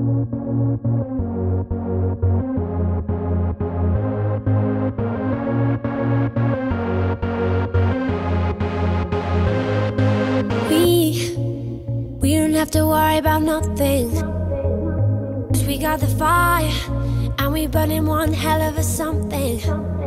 We don't have to worry about nothing, 'cause we got the fire, and we burning one hell of a something.